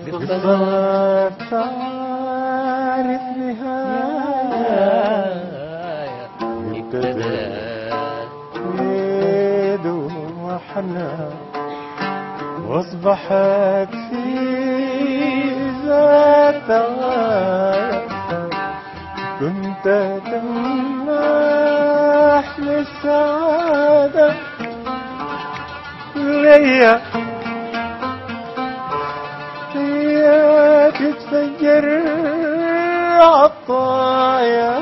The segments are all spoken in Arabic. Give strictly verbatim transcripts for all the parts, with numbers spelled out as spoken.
قصة تعرف نهاية ابتدت بدموع حنان واصبحت في ذاتها كنت تمنح للسعادة ليا هي تتفجر عطايا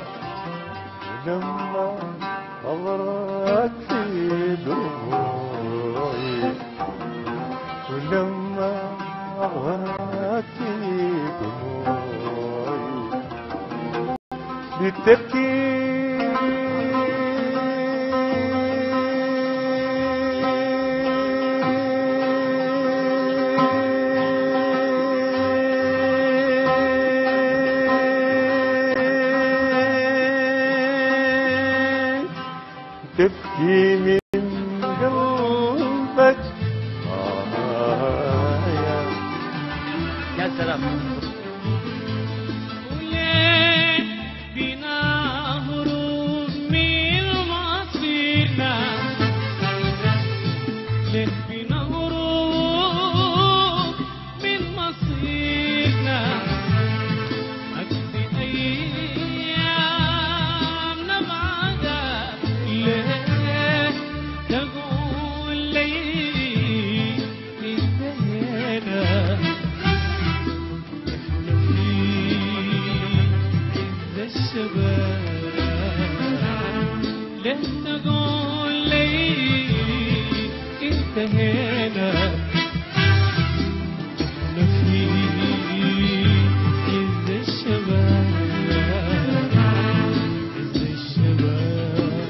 ولما نظرك في دموعي ولما نظرك في دموعي بتبكي تبكي من قلبك آه يا سلام. وليه بنا هروب من مصيرنا، ليه بنا هروب من مصيرنا، أقضي أيامنا بعدك، ليه تقول لي انتهينا، الشباب ليه تقول لي انتهينا، احنا في عز الشباب عز الشباب.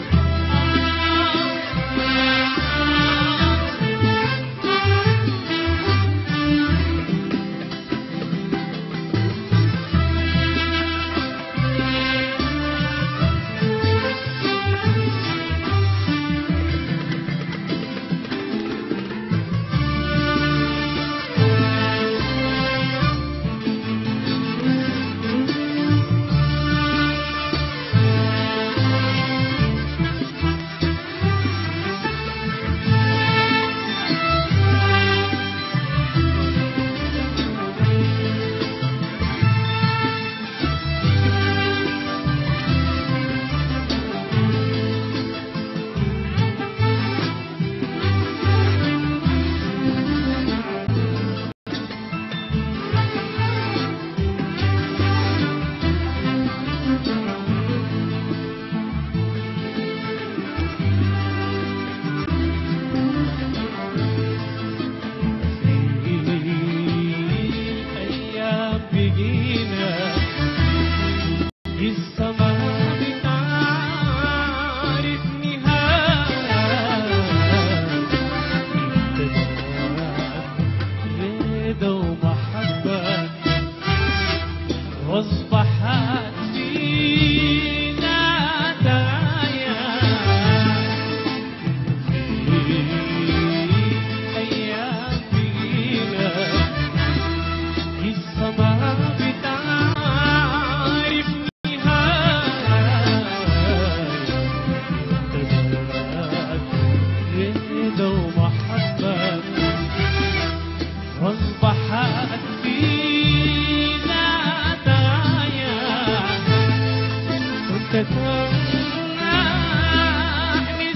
الأيام بقينا لسه ما بتعرف نهاية، رضا ومحبة واصبحت فينا داية، أيام بقينا لسه ما بتعرف نهاية، ابتدت رضا ومحبة واصبحت فينا داية، كنت تمنحني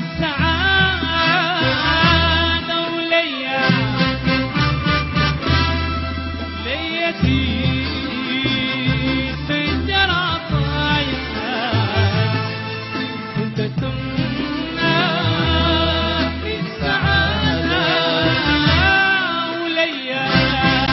السعادة وليا ليتي تفجر عطايا، كنت تمنحني السعادة وليا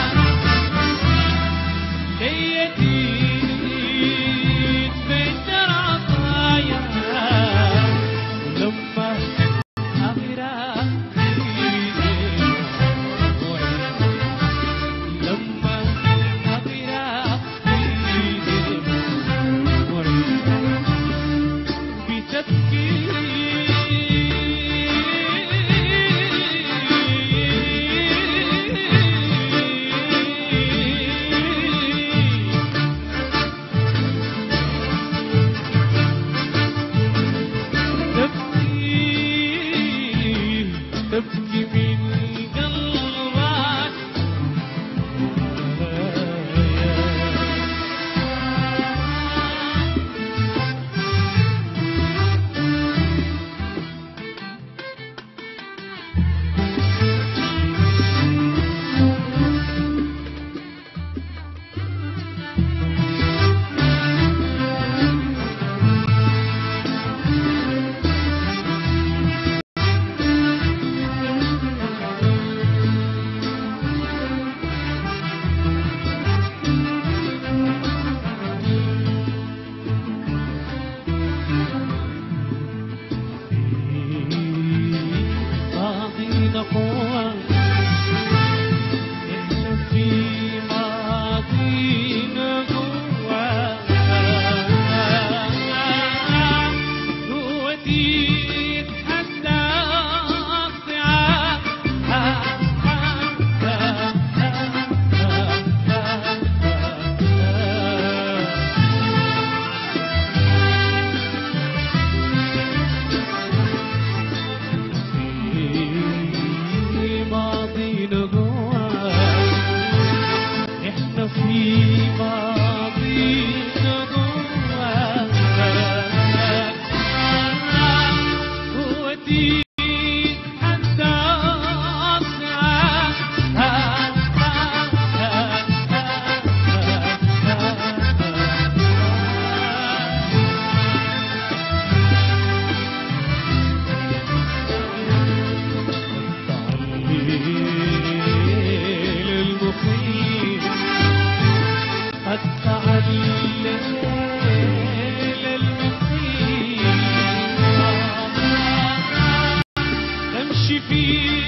المخيم قطع الليل المخيم تمشي في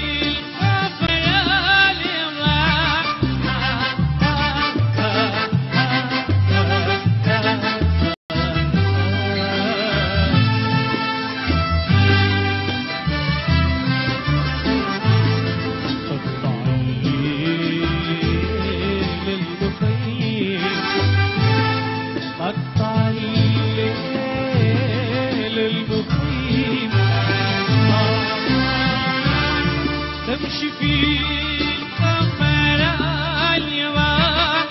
تمشي في القمر اليوم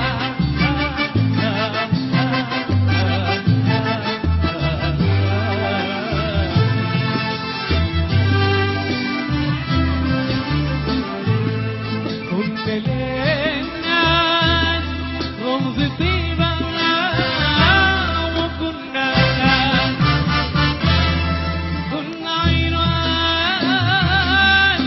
كنت للناس رمز طيبة وكنا كنا عنوان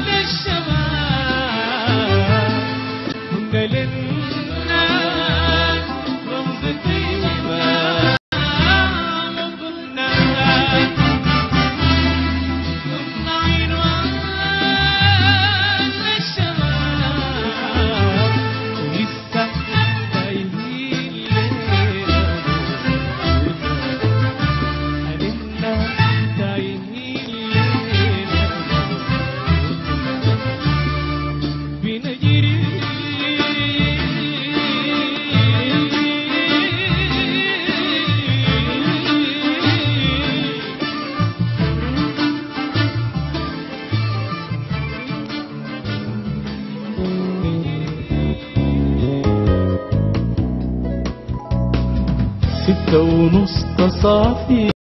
للشباب كنا للناس رمز طيبة وكنا كنا عنوان للشباب ولسه تايهين لينا هنمنا تايهين لينا بنجري ستة ونص تصافي